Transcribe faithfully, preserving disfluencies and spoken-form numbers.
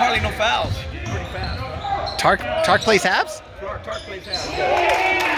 hardly no fouls. Pretty fast. Tark Tark plays Habs? Tark, Tark plays Habs.